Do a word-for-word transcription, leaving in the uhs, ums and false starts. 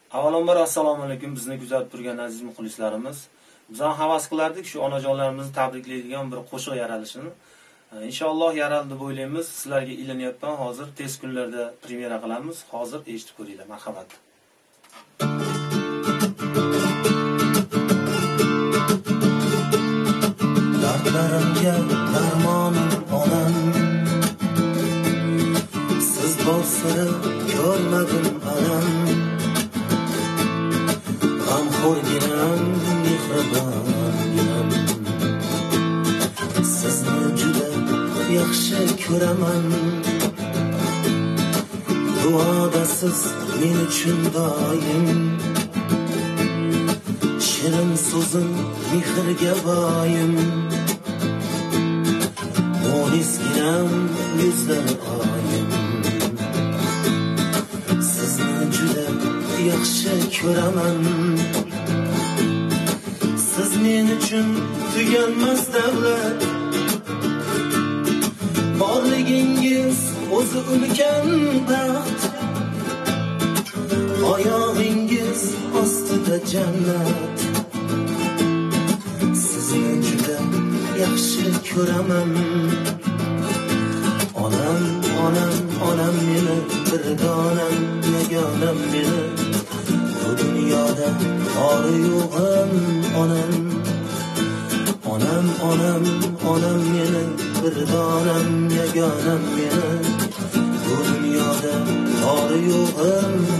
Avvalambor assalomu alaykum, bizni kuzatib turgan aziz muxlislarimiz. Biz ham havas qilardik shu onajonlarimizni tabriklaydigan bir qo'shiq yaralishini. Inshaalloh yaraldi deb o'ylaymiz. Sizlarga ilinayotgan hozir tez kunlarda premyera qilamiz. Hozir eshitib ko'ringlar, marhamat. Dardlarimga darmonim onam, siz bo'lsiri ko'rmadim alam. G'amxo'rginam, mehribonginam, sizni juda yaxshi ko'raman. Duodasiz men uchun doim, shirin so'zim mehrga boyim. Mo'nisginam, yuzlari oyim, sizni juda yaxshi ko'raman. Siz men uchun tuganmas davlat, borligingiz o'zi ulkan baxt. Oyog'ingiz ostida jannat, sizni juda yaxshi ko'raman. Onam, onam, onam meni, bir donam, yagonam meni. Bu dunyoda ori yo'g'im onam. Onam, onam, onam meni, bir donam, yagonam meni. Bu dunyoda ori yo'g'im